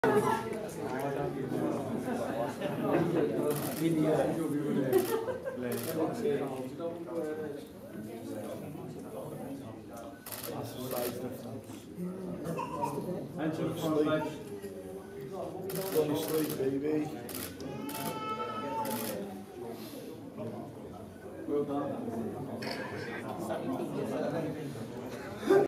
And to the front leg. Don't sleep, baby. Well done.